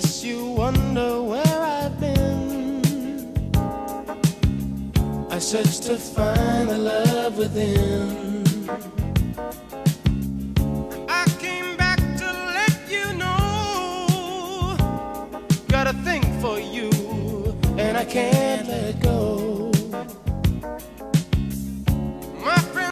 guess you wonder where I've been. I searched to find the love within. I came back to let you know, got a thing for you, and I can't